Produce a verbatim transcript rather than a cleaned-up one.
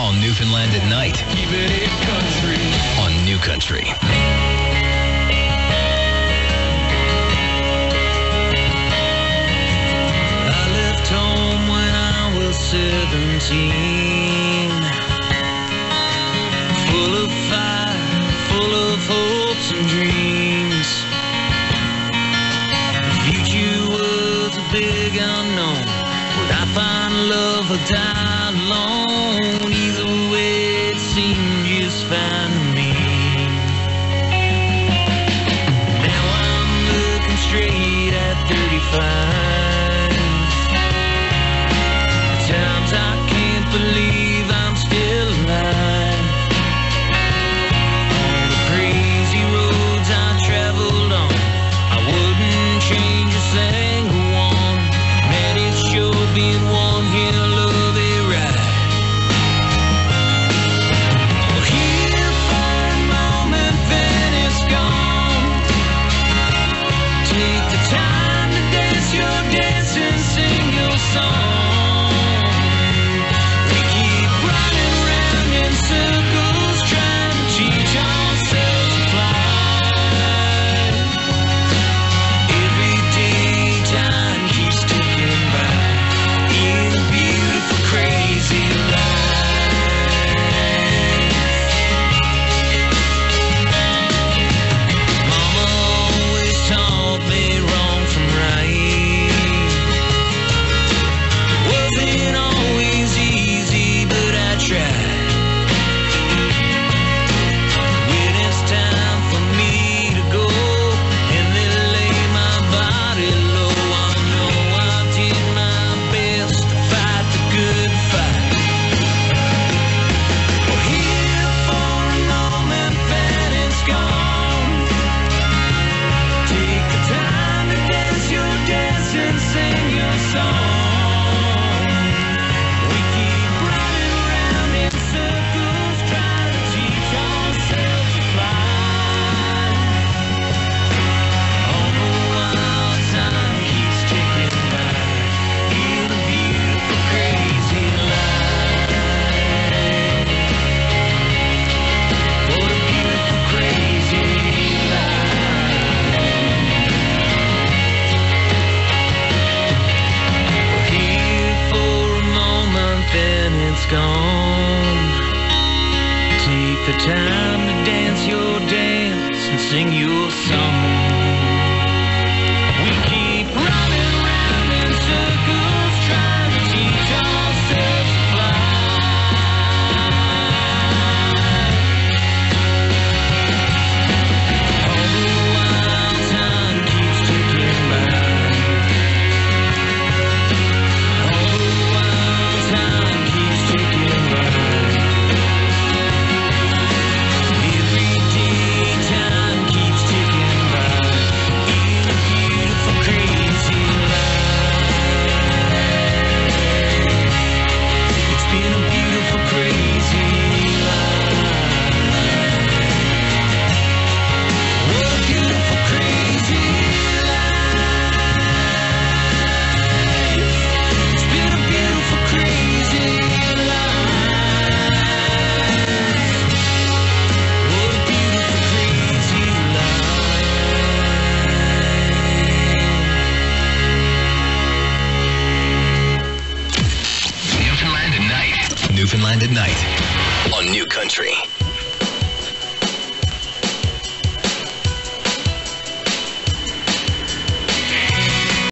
on Newfoundland at night. Keep it in country. On New Country. I left home when I was seventeen. Full of fire, full of hopes and dreams. The future was a big unknown. Would I find love or die alone? Either way, it seemed just fine to me. Now I'm looking straight at thirty-five. Times I can't believe I'm still alive. On the crazy roads I traveled on, I wouldn't change a single one. Man, it's sure been one hell of a ride. Well, here for a moment, then it's gone. Take the time to dance your dance and sing your song. We keep running round in circles, trying to teach ourselves to fly. Every day time keeps ticking by in a beautiful, crazy life. Mama always taught me wrong from right. Wasn't always easy, but I tried. When it's time for me to go and then lay my body low, I know I did my best to fight the good fight. Well, here for a moment, then it's gone. Take the time to dance your dance and sing your song. We keep running round in circles, trying to teach ourselves to fly. All the while time keeps ticking by in a beautiful, crazy life. What a beautiful, crazy life. Here for a moment, then it's gone. Take the time to dance your dance and sing your song. We keep running round in circles, trying to teach ourselves to fly. All the while time keeps ticking by. All the while time keeps ticking by. Every day time keeps ticking by in a beautiful, crazy life. It's been a beautiful, crazy life. What a beautiful, crazy life. It's been a beautiful, crazy life. What a beautiful, crazy life. Newfoundland at night. Newfoundland at night. On New Country.